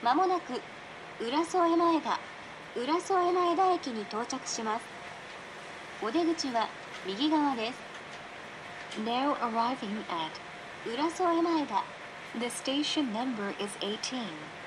まもなく浦添前田駅に到着します。お出口は右側です。 Now arriving at 浦添前田 the station number is 18.